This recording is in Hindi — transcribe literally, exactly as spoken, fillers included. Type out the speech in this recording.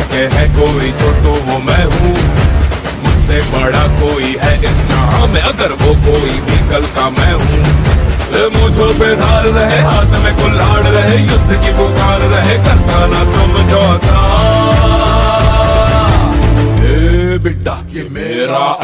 सके है कोई जो तो वो मैं हूँ, मुझसे बड़ा कोई है इस जहां में अगर वो कोई भी कल का मैं हूँ। मुझो पे धार रहे, हाथ में कुल्हाड़ रहे, युद्ध की पुकार रहे, करता ना समझौता। ए बिड्डा ये मेरा